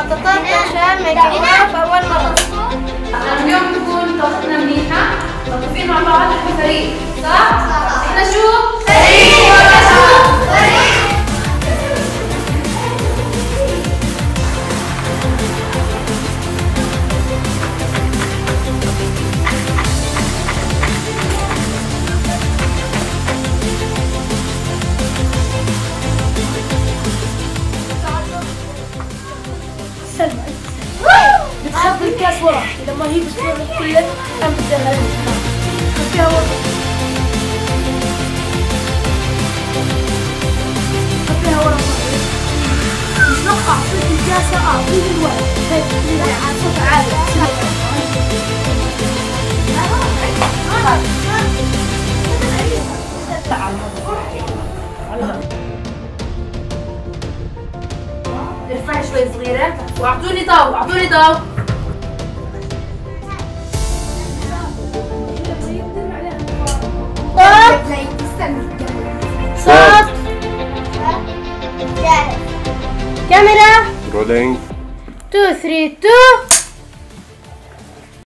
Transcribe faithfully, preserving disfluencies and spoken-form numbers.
مخططات عشان ما يكونوها في أول مرة. اليوم تكون طاقتنا منيحة، متفقين مع بعض احنا فريق، صح؟ احنا شو؟ فريق ولا شو؟ فريق. سلمى بتخبي الكاس ورا، إذا ما هي بتصير كله كان بتدخل خفيها ورا، خفيها ورا. مش نقع أعطيك الكاسة، أعطيك الولد هيك على صوت عالي. تعال ارفعي شوي صغيرة واعطوني ضوء، اعطوني ضوء. صوت كاميرا رولينج two three two